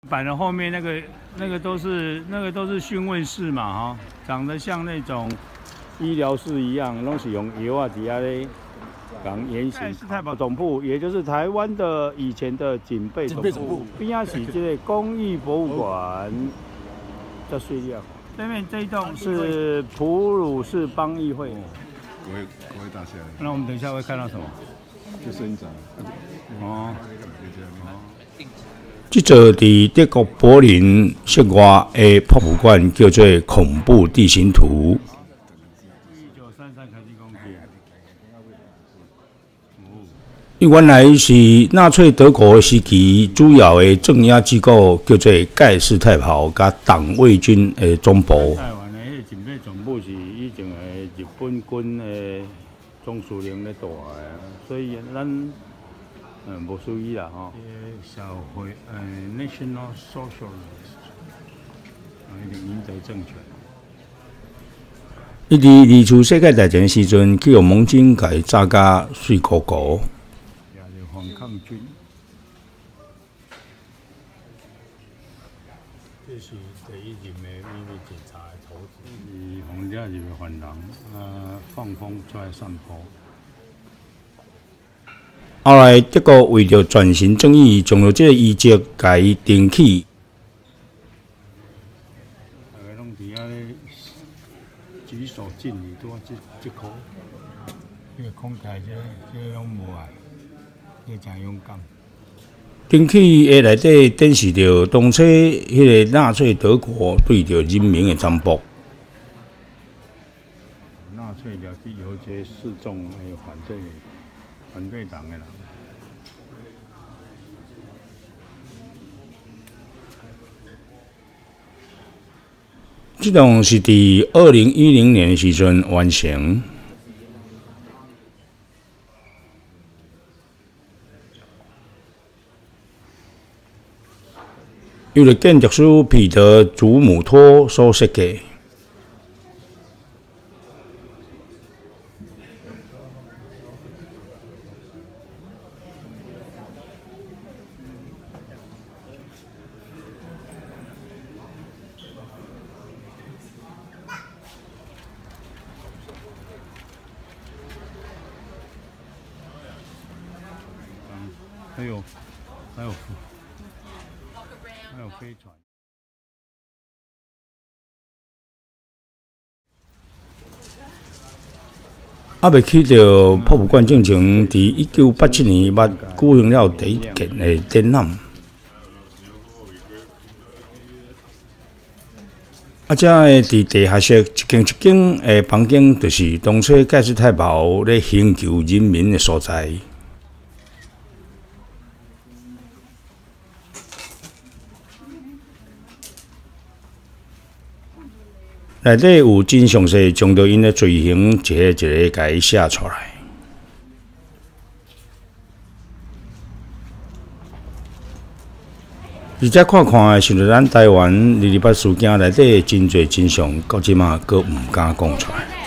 板的后面那个都是讯问室嘛哈，长得像那种医疗室一样，都是用药啊底下咧讲严刑。是太保总部，也就是台湾的以前的警备总部，边仔是这个工艺博物馆的碎料。对面这一栋是普鲁士邦议会。 国会大厦。 那我们等一下会看到什么？ 就是一张。 哦。 这座伫德国柏林室外的博物馆叫做《恐怖地形图》。 1933开始讲起。 伊原来是纳粹德国时期主要的镇压机构，叫做盖世太保甲党卫军的总部。 台湾的迄个警备总部是以前的日本军的总司令咧带的，所以咱无属于啦吼。社会National Socialist， 一定赢得政权。 伊伫二次世界大战时阵，去用盟军甲伊炸甲碎糊糊。 也是反抗军。这是第一任的秘密警察的头子，是皇家入的犯人，放风出来散步。 后来，德国为着转型正义，将了这个遗迹甲伊登起。 大家拢伫遐咧举手敬礼，拄啊这口，这个空台这拢无碍，这真勇敢。 登起的内底展示着当初迄个纳粹德国对着人民的残暴。 纳粹了去有一个示众还有反对党的人。 这栋是伫2010年时阵完成。由了建筑师彼得·祖姆托所设计。 还有飞船。 未去到博物馆进前，伫1987年捌举行了第一件的展览。这个伫地下室一间的房间，就是当初盖世太保咧刑求人民的所在。内底有真详细将着因的罪行一个一个甲伊写出来。而且看看，想着咱台湾228事件内底真侪真相，到即马阁毋敢讲出来。